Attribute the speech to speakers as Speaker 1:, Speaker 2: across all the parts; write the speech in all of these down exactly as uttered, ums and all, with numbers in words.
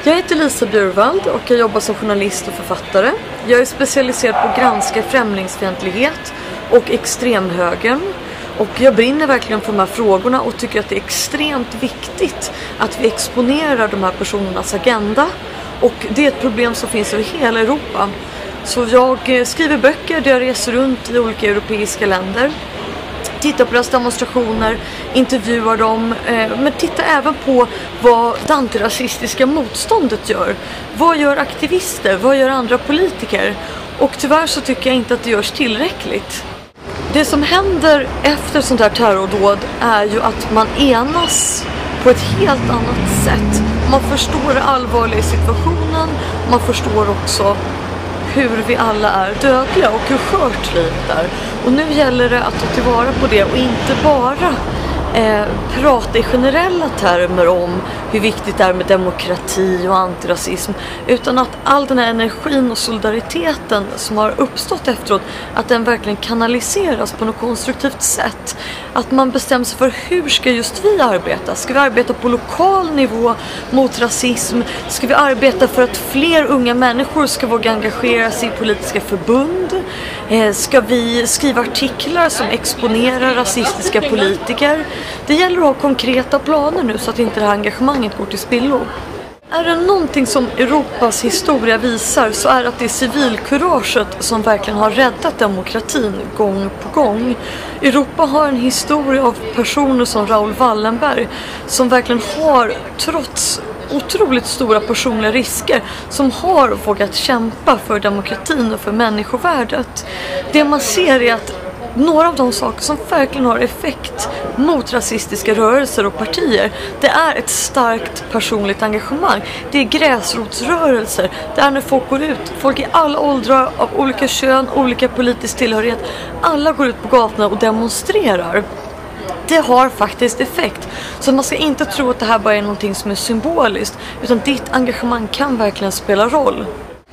Speaker 1: Jag heter Lisa Bjurvald och jag jobbar som journalist och författare. Jag är specialiserad på att granska främlingsfientlighet och extremhögern. Och jag brinner verkligen för de här frågorna och tycker att det är extremt viktigt att vi exponerar de här personernas agenda. Och det är ett problem som finns över hela Europa. Så jag skriver böcker där jag reser runt i olika europeiska länder. Tittar på deras demonstrationer, intervjuar dem, eh, men tittar även på vad det antirasistiska motståndet gör. Vad gör aktivister? Vad gör andra politiker? Och tyvärr så tycker jag inte att det görs tillräckligt. Det som händer efter sånt här terrordåd är ju att man enas på ett helt annat sätt. Man förstår det allvarliga i situationen, man förstår också hur vi alla är dödliga och hur skört livet är. Och nu gäller det att ta tillvara på det och inte bara eh, prata i generella termer om hur viktigt det är med demokrati och antirasism, utan att all den här energin och solidariteten som har uppstått efteråt, att den verkligen kanaliseras på något konstruktivt sätt. Att man bestämmer sig för hur ska just vi arbeta? Ska vi arbeta på lokal nivå mot rasism? Ska vi arbeta för att fler unga människor ska våga engagera sig i politiska förbund? Eh, ska vi skriva artiklar som exponerar rasistiska politiker? Det gäller att ha konkreta planer nu så att inte det här engagemanget går till spillo. Är det någonting som Europas historia visar så är att det är civilkuraget som verkligen har räddat demokratin gång på gång. Europa har en historia av personer som Raoul Wallenberg som verkligen har, trots otroligt stora personliga risker, som har vågat kämpa för demokratin och för människovärdet. Det man ser är att några av de saker som verkligen har effekt mot rasistiska rörelser och partier, det är ett starkt personligt engagemang. Det är gräsrotsrörelser. Det är när folk går ut, folk i alla åldrar, av olika kön, olika politisk tillhörighet. Alla går ut på gatorna och demonstrerar. Det har faktiskt effekt. Så man ska inte tro att det här bara är någonting som är symboliskt, utan ditt engagemang kan verkligen spela roll.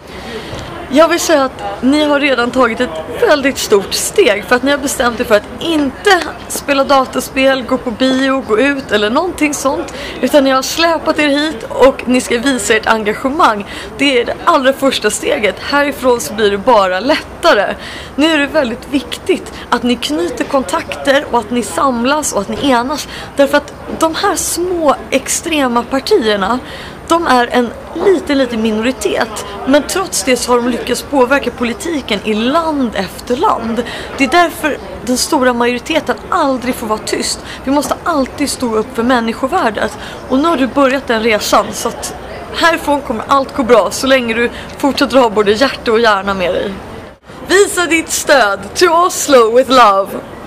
Speaker 1: Jag vill säga att ni har redan tagit ett väldigt stort steg för att ni har bestämt er för att inte spela dataspel, gå på bio, gå ut eller någonting sånt, utan ni har släpat er hit och ni ska visa ert engagemang. Det är det allra första steget. Härifrån så blir det bara lättare. Nu är det väldigt viktigt att ni knyter kontakter och att ni samlas och att ni enas, därför att de här små extrema partierna, de är en liten, liten minoritet. Men trots det så har de lyckats påverka politiken i land efter land. Det är därför den stora majoriteten aldrig får vara tyst. Vi måste alltid stå upp för människovärdet. Och nu har du börjat den resan, så att härifrån kommer allt gå bra så länge du fortsätter ha både hjärta och hjärna med dig. Visa ditt stöd. To Oslo with love.